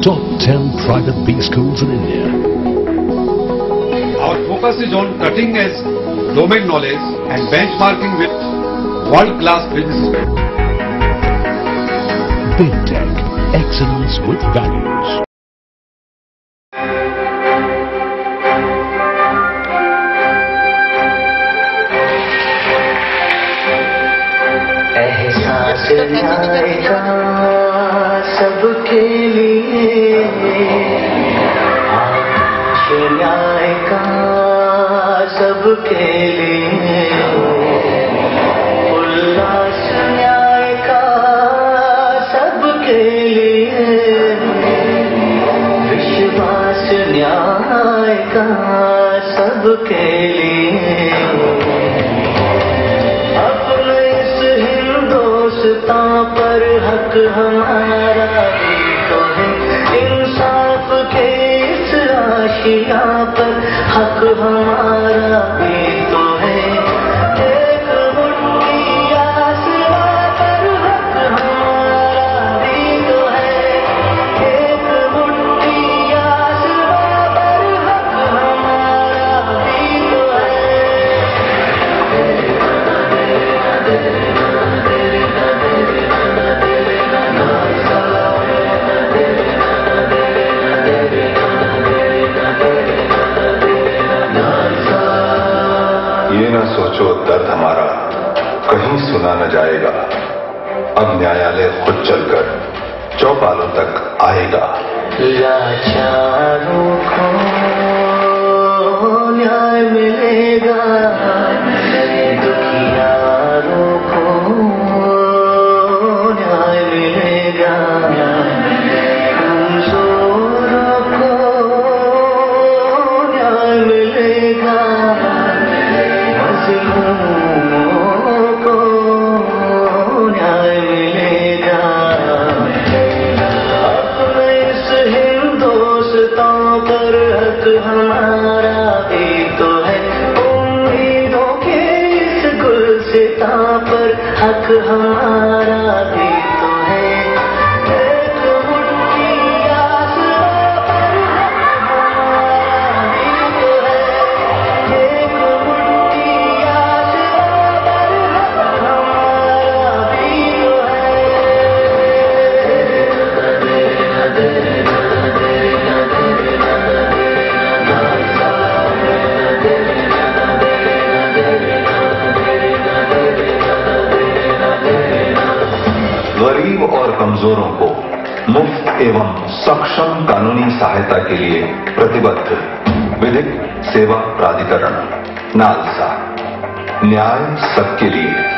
top 10 private B schools in India. Our focus is on cutting edge domain knowledge and benchmarking with world-class businesses. Big Tech, excellence with values. एहसास आएगा सबके लिए, न्याय का सबके लिए, उल्लास न्याय का सबके लिए, विश्वास न्याय का सबके लिए। अपने इस हिंदुस्तान पर हक हमारा भी तो है, इंसाफ के इस आशिया पर हक हमारा भी तो है। एक मुट्ठी आसरा पर हक हमारा भी तो है, एक मुट्ठी आसरा पर हक हमारा भी तो है। ये न सोचो दर्द हमारा कहीं सुना न जाएगा, अब न्यायालय खुद चलकर चौपालों तक आएगा। लाचारों को न्याय मिलेगा, दुखियारों को न्याय मिलेगा, कमजोरों को न्याय मिलेगा, मजलूमों को न्याय मिलेगा। अपने इस हिंदुस्तान पर हक हमारा भी तो है, उम्मीदों के इस गुलसितां पर हक हमारा भी तो है। एक मुट्ठी आसरा पर हक हमारा भी तो है, एक मुट्ठी आसरा पर हक हमारा भी तो है। गरीब और कमजोरों को मुफ्त एवं सक्षम कानूनी सहायता के लिए प्रतिबद्ध विधिक सेवा प्राधिकरण नालसा, न्याय सबके लिए।